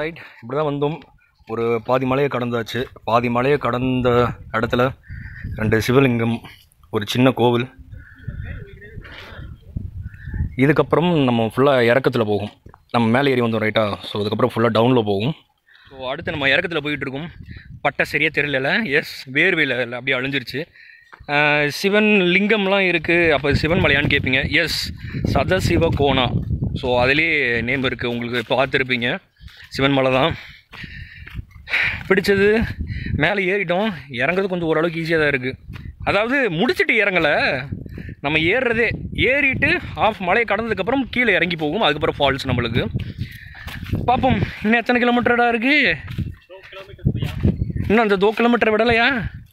Right, இப்படி தான் வந்தோம். ஒரு பாதி மலையை கடந்தாச்சு. பாதி மலையை கடந்த இடத்துல 2 சிவலிங்கம், ஒரு சின்ன கோவில். இதுக்கப்புறம் நம்ம ஃபுல்லாக இறக்கத்தில் போகும். நம்ம மேலே ஏறி வந்தோம் ரைட்டா. ஸோ அதுக்கப்புறம் ஃபுல்லாக டவுனில் போகும். ஸோ அடுத்து நம்ம இறக்கத்தில் போயிட்டுருக்கோம். பட்டை சரியாக தெரியல. எஸ், வேர்வையில் அப்படியே அழிஞ்சிருச்சு. சிவன் லிங்கம்லாம் இருக்குது. அப்போ சிவன் மலையான்னு கேட்பீங்க. எஸ், சதசிவ கோணா. ஸோ அதிலே நேம் இருக்குது, உங்களுக்கு பார்த்துருப்பீங்க. சிவன் மலை தான். பிடிச்சது மேலே ஏறிட்டோம். இறங்குறது கொஞ்சம் ஓரளவுக்கு ஈஸியாக தான் இருக்குது. அதாவது முடிச்சுட்டு இறங்கலை, நம்ம ஏறுறதே ஏறிட்டு ஆஃப் மலையை கடந்ததுக்கப்புறம் கீழே இறங்கி போகும். அதுக்கப்புறம் ஃபால்ஸ் நம்மளுக்கு. பார்ப்போம் இன்னும் எத்தனை கிலோமீட்டரா இருக்குது. இன்னும் அந்த 2 கிலோமீட்டர் விடலையா.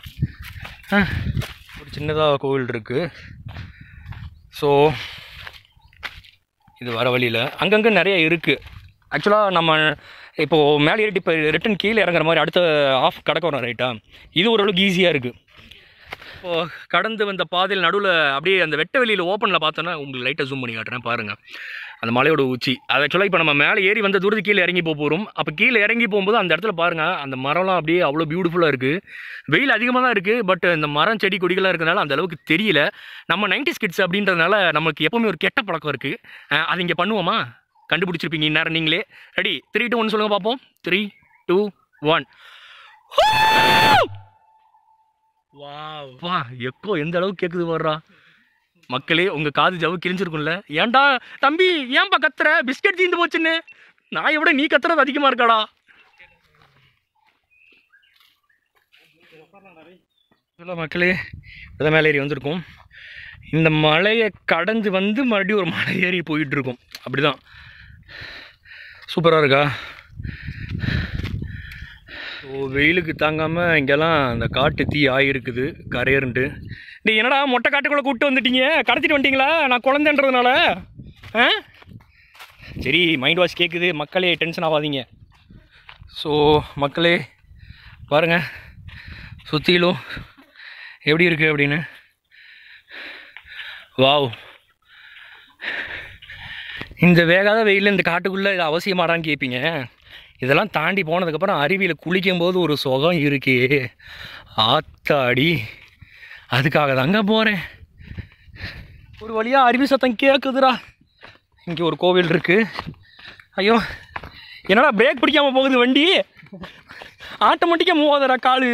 ஒரு சின்னதாக கோவில் இருக்குது. ஸோ இது வர வழியில் அங்கங்கே நிறைய இருக்குது. ஆக்சுவலாக நம்ம இப்போது மேலே ஏறிட்டு இப்போ ரிட்டன் கீழே இறங்குற மாதிரி அடுத்த ஆஃப் கடக்க வரோம் ரைட்டா. இது ஓரளவுக்கு ஈஸியாக இருக்குது. இப்போது கடந்து வந்த பாதையில் நடுவில் அப்படியே அந்த வெட்ட வெளியில் ஓப்பனில் பார்த்தோன்னா உங்களுக்கு லைட்டாக ஜூம் பண்ணி காட்டுறேன் பாருங்கள். அந்த மலையோட உச்சி. அது ஆக்சுவலாக இப்போ நம்ம மேலே ஏறி வந்த தூரத்துக்கு கீழே இறங்கி போகிறோம். அப்போ கீழே இறங்கி போகும்போது அந்த இடத்துல பாருங்கள், அந்த மரம்லாம் அப்படியே அவ்வளோ பியூட்டிஃபுல்லாக இருக்குது. வெயில் அதிகமாக தான் இருக்குது, பட் இந்த மரம் செடி கொடிகளாக இருக்கிறதுனால அந்த அளவுக்கு தெரியல. நம்ம 90s கிட்ஸ் அப்படின்றதுனால நமக்கு எப்போவுமே ஒரு கெட்ட பழக்கம் இருக்குது. அது இங்கே பண்ணுவோமா, கண்டுபிடிச்சிருப்பீங்க இந்நேரம் நீங்களே. ரெடி, 3, 2, 1 சொல்லுங்கள் பார்ப்போம். 3, 2, 1. வா, எக்கோ எந்த அளவுக்கு கேட்குது வர்றா. மக்களே, உங்கள் காது ஜவு கிழிஞ்சிருக்கும்ல. ஏன்டா தம்பி, ஏன்பா கத்துற, பிஸ்கட் தீந்து போச்சுன்னு. நான் விட நீ கத்துறது அதிகமாக இருக்காடா. இல்லை மக்களே, இப்போதான் மேலே ஏறி வந்திருக்கோம். இந்த மலையை கடந்து வந்து மறுபடியும் ஒரு மலை ஏறி போயிட்டுருக்கோம். அப்படி தான் சூப்பராக இருக்கா. ஸோ வெயிலுக்கு தாங்காமல் இங்கெல்லாம் அந்த காட்டு தீ ஆகிருக்குது கரையருன்ட்டு. நீ என்னடா மொட்டை காட்டுக்குள்ளே கூப்பிட்டு வந்துட்டீங்க, கடத்திட்டு வந்துட்டீங்களா நான் குழந்தைன்றதுனால? சரி, மைண்ட் வாஷ் கேட்குது மக்களே, டென்ஷன் ஆகாதீங்க. ஸோ மக்களே பாருங்கள் சுற்றிலும் எப்படி இருக்குது அப்படின்னு. வாவ், இந்த வேகாத வெயிலில் இந்த காட்டுக்குள்ளே இது அவசியமாடான்னு கேட்பீங்க. இதெல்லாம் தாண்டி போனதுக்கப்புறம் அருவியில் குளிக்கும்போது ஒரு சுகம் இருக்கே ஆத்தாடி, அதுக்காக தாங்க போகிறேன். ஒரு வழியாக அருவி சத்தம் கேட்குதுடா. இங்கே ஒரு கோவில் இருக்குது. ஐயோ, என்னடா பிரேக் பிடிக்காமல் போகுது வண்டி, ஆட்டோமேட்டிக்காக மூவ் ஆகுதுடா காலு.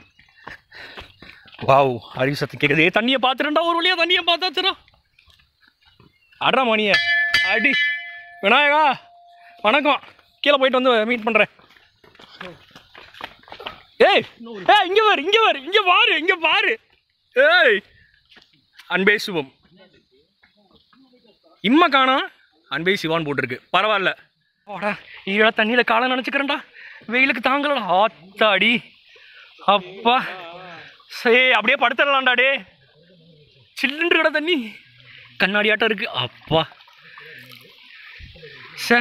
வாவ், அருவி சத்தம் கேட்குது. தண்ணியை பார்த்துட்டா, ஒரு வழியாக தண்ணியை பார்த்தாச்சுடா. அட்ரா மணியை அடி. விநாயகா வணக்கம், கீழே போயிட்டு வந்து மீட் பண்ணுறேன். ஏய் இங்கே பாரு, இங்கே பாரு, இங்கே பாரு, இங்கே பாரு. ஏய், அன்பே சிவம் இம்மா காணா, அன்பே சிவான்னு போட்டிருக்கு. பரவாயில்ல, வாடா ஈழ தண்ணியில் காலை நினச்சிக்கிறேன்டா, வெயிலுக்கு தாங்கலடா. ஆத்தாடி அப்பா, சே அப்படியே படுத்துடலாம்டா. டே சில்லுன்று கடை தண்ணி கண்ணாடி ஆட்டம் இருக்குது. அப்பா சே.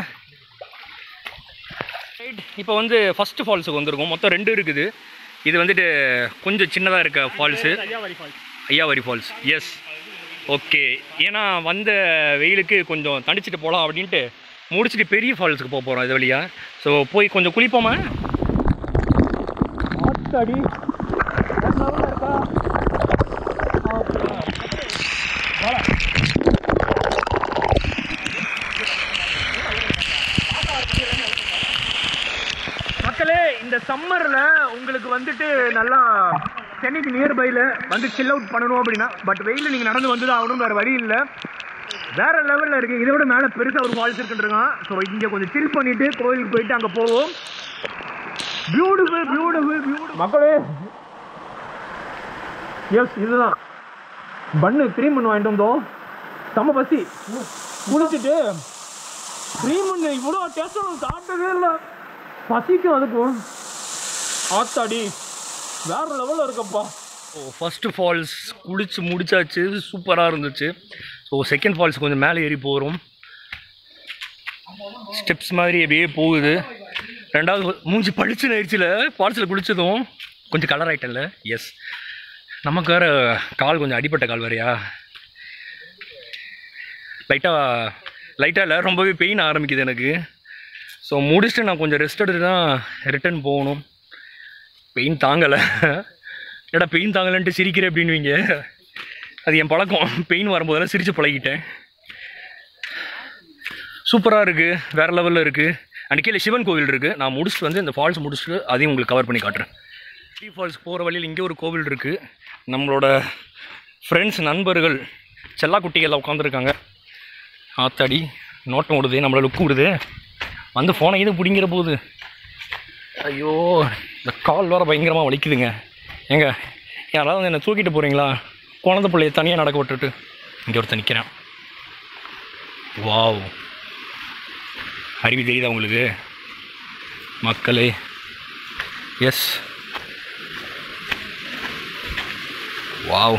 ரைட், இப்போ வந்து ஃபஸ்ட்டு ஃபால்ஸுக்கு வந்திருக்கோம். மொத்தம் 2 இருக்குது. இது வந்துட்டு கொஞ்சம் சின்னதாக இருக்க falls, Ayyavari falls. Yes, okay. ஏன்னா வந்த வெயிலுக்கு கொஞ்சம் தணிச்சிட்டு போகலாம் அப்படின்ட்டு முடிச்சுட்டு பெரிய ஃபால்ஸுக்கு போக போகிறோம் இது வழியாக. ஸோ போய் கொஞ்சம் குளிப்போமா. ஆத்தாடி இருக்கா. மக்களே, இந்த சம்மரில் உங்களுக்கு வந்துட்டு நல்லா சென்னைக்கு நியர்பையில் வந்து சில் அவுட் பண்ணணும் அப்படின்னா, பட் வெயிலில் நீங்கள் நடந்து வந்து தான் ஆகணும், வேறு வழி இல்லை. வேறு லெவலில் இருக்குது. இதை விட மேலே பெருசாக ஒரு ஃபால்ஸ் இருக்குன்றான். ஸோ இங்கே கொஞ்சம் சில் பண்ணிவிட்டு கோயிலுக்கு போயிட்டு அங்கே போவோம். பியூட்டிஃபுல் பியூட்டிஃபுல் பியூட்டிஃபுல் மக்களே. எஸ், இதுதான் பண்ணு க்ரீம் பண்ணு வாங்கிட்டு வந்தோம். செம்ம பசி, குளிச்சுட்டு க்ரீம் பண்ணு இவ்வளோ டேஸ்ட் சாப்பிட்டதே இல்லை. பசிக்கும் அதுக்கும். ஆத்தாடி வேறு லெவலில் இருக்கப்பா. ஸோ ஃபஸ்ட்டு ஃபால்ஸ் குளிச்சு முடிச்சாச்சு, சூப்பராக இருந்துச்சு. ஸோ செகண்ட் ஃபால்ஸ் கொஞ்சம் மேலே ஏறி போகிறோம். ஸ்டெப்ஸ் மாதிரி அப்படியே போகுது. 2வது மூஞ்சி பளிச்சுன்னு ஆயிடுச்சுல ஃபால்ஸில் குளிச்சதும். கொஞ்சம் கலர் ஆகிட்டல. எஸ், நமக்கு வேறு கால் கொஞ்சம் அடிப்பட்ட கால் வேறையா. லைட்டாக இல்லை, ரொம்பவே பெயின் ஆரம்பிக்குது எனக்கு. ஸோ முடிச்சுட்டு நான் கொஞ்சம் ரெஸ்ட் எடுத்து தான் ரிட்டர்ன் போகணும். பெயின் தாங்கலை. ஏடா பெயின் தாங்கலைன்ட்டு சிரிக்கிறேன் அப்படின்வீங்க. அது என் பழக்கம். பெயின் வரும்போதெல்லாம் சிரித்து பழகிட்டேன். சூப்பராக இருக்குது, வேறு லெவலில் இருக்குது. அண்ட் கீழே சிவன் கோவில் இருக்குது. நான் முடிச்சுட்டு வந்து இந்த ஃபால்ஸ் முடிச்சுட்டு அதையும் உங்களுக்கு கவர் பண்ணி காட்டுறேன். த்ரீ ஃபால்ஸ் போகிற வழியில் இங்கே ஒரு கோவில் இருக்குது. நம்மளோட ஃப்ரெண்ட்ஸ் நண்பர்கள் செல்லாக்குட்டிகள் உட்காந்துருக்காங்க. ஆத்தாடி நோட்டம் விடுது, நம்மளை லுக்கு விடுது. வந்து ஃபோனை இது பிடிங்கிற போது ஐயோ இந்த கால் வேறு பயங்கரமாக வலிக்குதுங்க. ஏங்க யாராவது வந்து என்னை தூக்கிட்டு போகிறீங்களா? குழந்தை பிள்ளைய தனியாக நடக்க விட்டுட்டு இங்கே ஒருத்தர் நிற்கிறேன். வாவ், அருவி தெரியுதா உங்களுக்கு மக்களே? எஸ், வாவ்,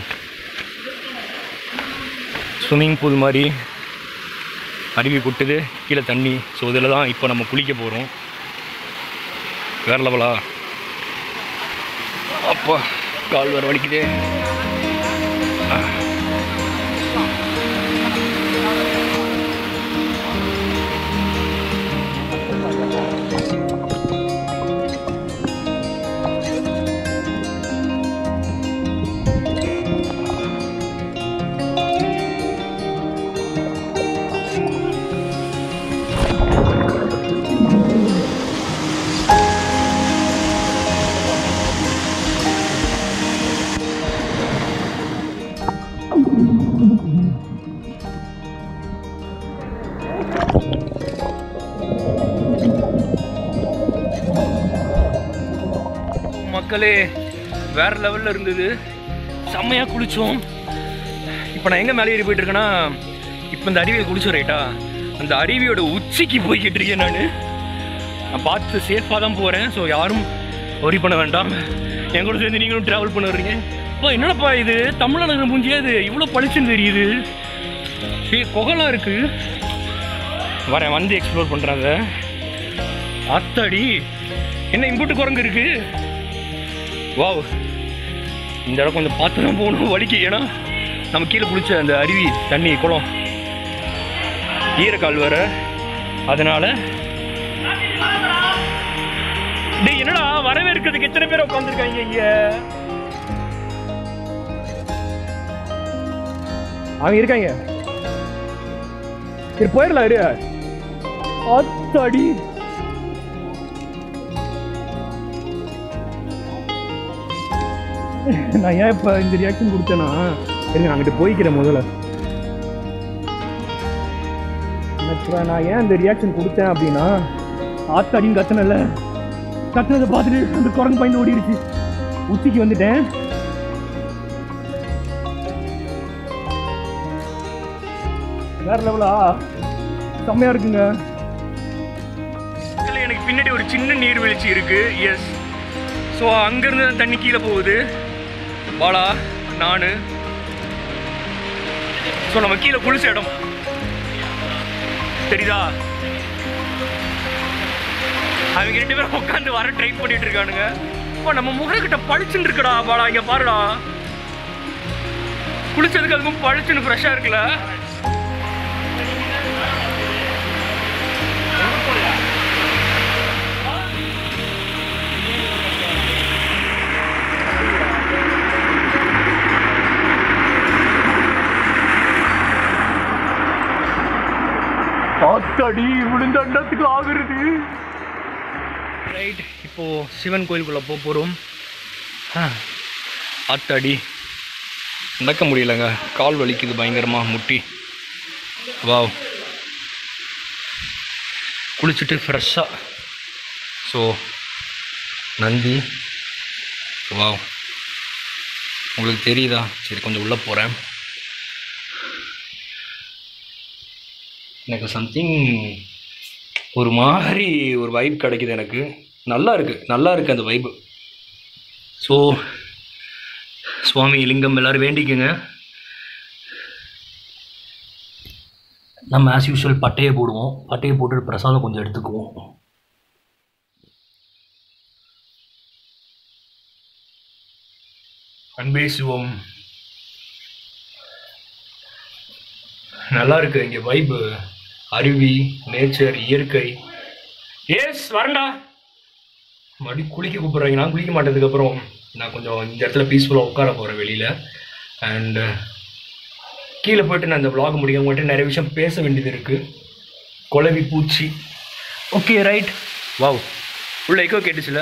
ஸ்விம்மிங் பூல் மாதிரி அருவி கொட்டுது, கீழே தண்ணி. ஸோ இதில் தான் இப்போ நம்ம குளிக்க போகிறோம். வேறு லெவலா? அப்பா கால் வேறு வலிக்குதே. மக்களே வேறு லெவலில் இருந்தது. செம்மையாக குளித்தோம். இப்போ நான் எங்கே மேலே ஏறி போயிட்டுருக்கேன்னா, இப்போ இந்த அருவியை குளிச்சோம் ரைட்டா, அந்த அருவியோட உச்சிக்கு போய்கிட்டு இருக்கேன். நான் பார்த்து சேஃபாக தான் போகிறேன். ஸோ யாரும் ஒரி பண்ண வேண்டாம். என் கூட சேர்ந்து நீங்களும் ட்ராவல் பண்ண வர்றீங்க. இப்போ என்னடப்பா இது தமிழ்நாடு முடிஞ்சாது இவ்வளோ பளிச்சுன்னு தெரியுது. குகைலாம் இருக்குது. வரேன் வந்து எக்ஸ்ப்ளோர் பண்ணுறாங்க. அத்தாடி என்ன இம்புட்டு குரங்கு இருக்குது. வாவ், இந்த இடம் கொஞ்சம் பார்த்து தான் போகணும், வலிக்கு. ஏன்னா நம்ம கீழே குளிச்ச அந்த அருவி தண்ணி குளம் ஈரக்கால் வேற. அதனால டேய் என்னடா வரவேற்கிறதுக்கு எத்தனை பேர் உட்காந்துருக்காங்க இங்க? அவங்க இருக்காங்க. சரி போயிடலாம் இரு. அத்தாடி நான் ஏன் இப்போ இந்த ரியாக்ஷன் கொடுத்தேன்னா, சரி அங்கிட்டு போய்க்கிறேன் முதல்ல. நான் ஏன் இந்த ரியாக்ஷன் கொடுத்தேன் அப்படின்னா, ஆத்தாடின்னு கத்தனல, கத்துனதை பார்த்துட்டு அந்த குரங்கு பயந்து ஓடிடுச்சு. உச்சிக்கு வந்துட்டேன். வேற லெவலா செம்மையா இருக்குங்க. எனக்கு பின்னாடி ஒரு சின்ன நீர்வீழ்ச்சி இருக்கு. எஸ், ஸோ அங்கேருந்து தண்ணி கீழே போகுது. பாலா நான் ஸோ நம்ம கீழே குளிச்ச இடம் தெரியுதா? அவங்க 2 பேரும் உட்காந்து வர ட்ரை பண்ணிட்டு இருக்கானுங்க. இப்போ நம்ம முகக்கிட்ட பளிச்சுன்னு இருக்குடா பாலா, இங்கே பாருடா. குளிச்சதுக்கு அதுக்கும் பளிச்சுன்னு ஃப்ரெஷ்ஷாக இருக்குல்ல. ஆத்தாடி விழுந்த அண்டத்துக்கு ஆகுறது. ரைட், இப்போது சிவன் கோயிலுக்குள்ளே போக போகிறோம். ஆத்தாடி நடக்க முடியலைங்க, கால் வலிக்குது பயங்கரமாக முட்டி. வாவ், குளிச்சுட்டு ஃப்ரெஷ்ஷாக. ஸோ நந்தி, வாவ் உங்களுக்கு தெரியுதா? சரி கொஞ்சம் உள்ளே போகிறேன். எனக்கு சம்திங் ஒரு மாதிரி ஒரு வைப் கிடைக்குது எனக்கு. நல்லா இருக்குது அந்த வைப்பு. ஸோ சுவாமி லிங்கம் எல்லோரும் வேண்டிக்குங்க. நம்ம ஆஸ் யூஷுவல் பட்டையை போடுவோம். பட்டையை போட்டு பிரசாதம் கொஞ்சம் எடுத்துக்குவோம். அன்பே சிவம். நல்லா இருக்குது இங்கே வைப்பு. அருவி, நேச்சர், இயற்கை எஸ் வரண்டா. மறுபடியும் குளிக்க கூப்பிட்றாங்க. நான் குளிக்க மாட்டதுக்கப்புறம் நான் கொஞ்சம் இந்த இடத்துல பீஸ்ஃபுல்லாக உட்கார போகிறேன் வெளியில். அண்டு கீழே போய்ட்டு நான் இந்த விளாக் முடியும். உங்கள்கிட்ட நிறைய விஷயம் பேச வேண்டியது இருக்குது. குளவி பூச்சி. Okay right. வாவ், உள்ள எக்கோ கேட்டுச்சுல.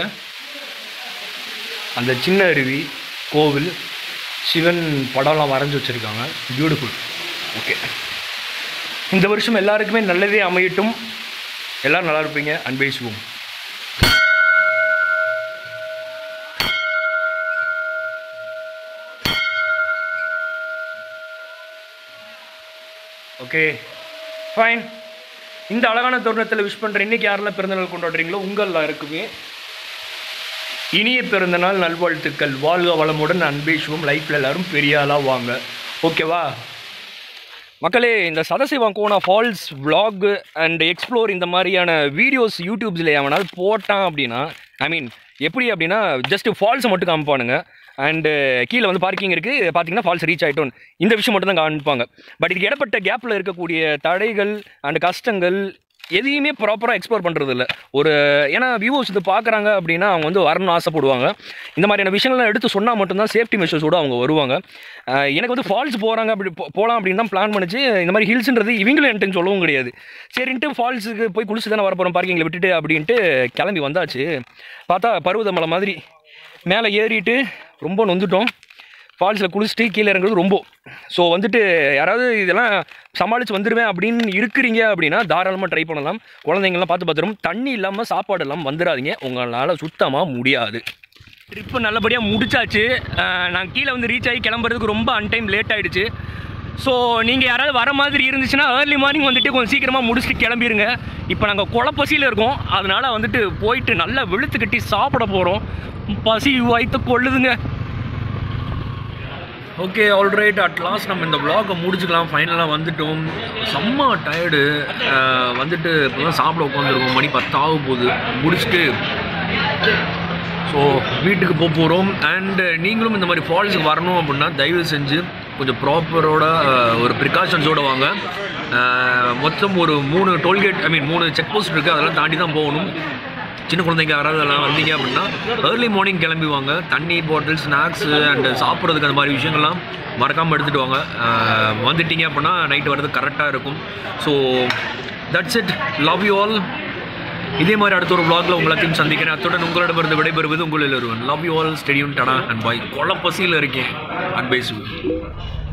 அந்த சின்ன அருவி, கோவில், சிவன் படம்லாம் வரைஞ்சி வச்சுருக்காங்க. பியூட்டிஃபுல். ஓகே, இந்த வருஷம் எல்லாருக்குமே நல்லதே அமையட்டும். எல்லோரும் நல்லா இருப்பீங்க. அன்பே சிவம். Okay fine. இந்த அழகான தருணத்தில் விஷ் பண்ணுறேன். இன்றைக்கி யாரெல்லாம் பிறந்தநாள் கொண்டாடுறீங்களோ உங்கள் எல்லாருக்குமே இனிய பிறந்தநாள் நல்வாழ்த்துக்கள். வாழ்க வளமுடன். அன்பே சிவம். லைஃப்பில் எல்லோரும் பெரிய ஆளாக வாங்க. ஓகேவா மக்களே? இந்த Sadasivakona falls vlog and explore இந்த மாதிரியான வீடியோஸ் யூடியூப்ஸில் எவனால் போட்டான் அப்படின்னா, ஐ மீன் எப்படி அப்படின்னா ஜஸ்ட் ஃபால்ஸை மட்டும் காமிப்பானுங்க. அண்டு கீழே வந்து பார்க்கிங் இருக்குது, பார்த்தீங்கன்னா ஃபால்ஸ் ரீச் ஆகிட்டோம். இந்த விஷயம் மட்டும் தான் காமிப்பாங்க. பட் இதுக்கு இடப்பட்ட கேப்பில் இருக்கக்கூடிய தடைகள் அண்ட் கஷ்டங்கள் எதையுமே ப்ராப்பராக எக்ஸ்ப்ளோர் பண்ணுறது இல்லை. ஏன்னா வியூவர்ஸ் இது பார்க்குறாங்க அப்படின்னா அவங்க வந்து வரணும்னு ஆசைப்படுவாங்க. இந்த மாதிரியான விஷயங்கள்லாம் எடுத்து சொன்னால் மட்டும்தான் சேஃப்டி மெஷர்ஸோடு அவங்க வருவாங்க. எனக்கு வந்து ஃபால்ஸ் போகிறாங்க அப்படி போகலாம் அப்படின்னு தான் பிளான் பண்ணிச்சு. இந்த மாதிரி ஹில்ஸுன்றது இவங்களும் என்கிட்ட சொல்லவும் கிடையாது. சரின்ட்டு ஃபால்ஸுக்கு போய் குளிச்சு தானே வரப்போகிறோம் பார்க்கிங்கில் விட்டுட்டு அப்படின்ட்டு கிளம்பி வந்தாச்சு. பார்த்தா பருவதமலை மாதிரி மேலே ஏறிட்டு ரொம்ப நொந்துட்டோம். ஃபால்ஸில் குளிச்சுட்டு கீழே இறங்குறது ரொம்ப. ஸோ வந்துட்டு யாராவது இதெல்லாம் சமாளித்து வந்துடுவேன் அப்படின்னு இருக்கிறீங்க அப்படின்னா தாராளமாக ட்ரை பண்ணலாம். குழந்தைங்கள்லாம் பார்த்து தண்ணி இல்லாமல் சாப்பாடு இல்லாமல் வந்துடாதீங்க. உங்களால் சுத்தமாக முடியாது. ட்ரிப்பு நல்லபடியாக முடிச்சாச்சு. நான் கீழே வந்து ரீச் ஆகி கிளம்புறதுக்கு ரொம்ப அன்டைம் லேட் ஆகிடுச்சு. ஸோ நீங்கள் யாராவது வர மாதிரி இருந்துச்சுன்னா ஏர்லி மார்னிங் வந்துட்டு கொஞ்சம் சீக்கிரமாக முடிச்சுட்டு கிளம்பிடுங்க. இப்போ நாங்கள் குளப்பசியில் இருக்கோம். அதனால் வந்துட்டு போயிட்டு நல்லா வெளுத்து கட்டி சாப்பிட போகிறோம். பசி வாய்த்து கொள்ளுதுங்க. ஓகே ஆல்ரைட், அட்லாஸ்ட் நம்ம இந்த விளாகை முடிச்சுக்கலாம். ஃபைனலாக வந்துட்டோம். செம்ம டயர்டு. வந்துட்டு இப்போ தான் சாப்பிட உட்காந்துருக்கோம். மணி 10 ஆக போகுது. முடிச்சுட்டு ஸோ வீட்டுக்கு போக போகிறோம். அண்டு நீங்களும் இந்த மாதிரி ஃபால்ஸுக்கு வரணும் அப்படின்னா தயவு செஞ்சு கொஞ்சம் ப்ராப்பரோட ஒரு ப்ரிகாஷன்ஸோடு வாங்க. மொத்தம் ஒரு 3 toll gate, I mean 3 check post இருக்குது. அதெல்லாம் தாண்டி தான் போகணும். சின்ன குழந்தைங்க யாராவது எல்லாம் வந்தீங்க அப்படின்னா ஏர்லி மார்னிங் கிளம்பி வாங்க. தண்ணி பாட்டில், ஸ்நாக்ஸு அண்டு சாப்பிட்றதுக்கு அந்த மாதிரி விஷயங்கள்லாம் மறக்காமல் எடுத்துகிட்டு வாங்க. வந்துட்டீங்க அப்படின்னா நைட்டு வர்றது கரெக்டாக இருக்கும். So that's it. Love you all. இதே மாதிரி அடுத்த ஒரு vlogல உங்களையும் சந்திக்கிறேன். அத்துடன் உங்களிடமிருந்து விடைபெறுவது உங்களில் ஒருவன். Love you all. Stay tune. Tata and bye. கொலை பசியில் இருக்கேன். அன்பே சிவம்.